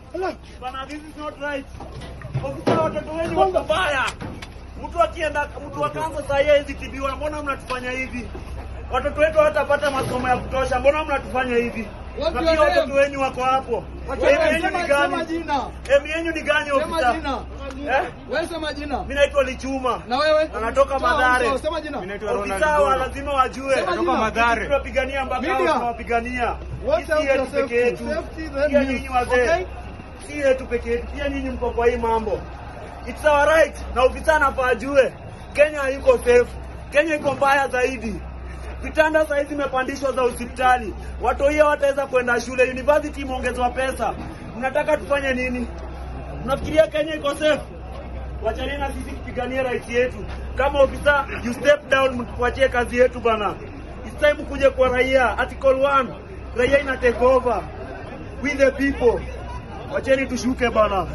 Bana, this is not right. Ofisa, watoto wenu wako mbaya. Mtu akienda, mtu akaanza saa hii hizi tibiwa, mbona mnatufanya hivi? Watoto wetu watapata masomo ya kutosha, mbona mnatufanya hivi? Lakini watoto wenu wako hapo. Emi yenu ni gani ofisa? Wewe sema jina. Mimi naitwa Lichuma. Na wewe? Anatoka Madare. Sema jina. Mimi naitwa Ronald. Ofisa lazima wajue. Anatoka Madare. Tunapigania mpaka tunawapigania. Sisi yetu peke yetu. Pia nyinyi wazee. Si yetu peke yetu. Pia nyinyi mko kwa hii mambo. It's our right. Na ofisa anafaa ajue. Kenya haiko safe. Kenya iko mbaya zaidi. Vitanda sasa hizi zimepandishwa za hospitali. Watu hiyo wataweza kwenda shule, university imeongezwa pesa. Mnataka tufanye nini? Mnafikiria Kenya iko safe? Wachani na sisi kupigania right yetu. Kama ofisa, you step down, mtuachie kazi yetu bana. It's time kuje kwa raia. Article 1, raia ina take over with the people. Wacheni tushuke bana.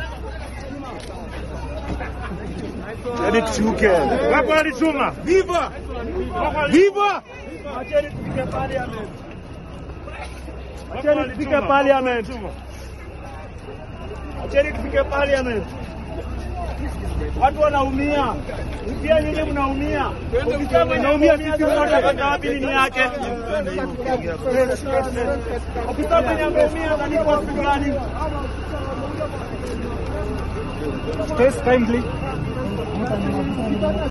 Wacheni tushuke. Wapo alisoma. Viva! Viva! Wacheni tufike parliament. Wacheni tufike parliament. Wacheni tufike parliament. Watu wanaumia. Pia nyinyi mnaumia. Ofisa mnaumia, sisi tunataka wapi nini yake? Ofisa mwenye ameumia na niko hospitali gani? Space kindly.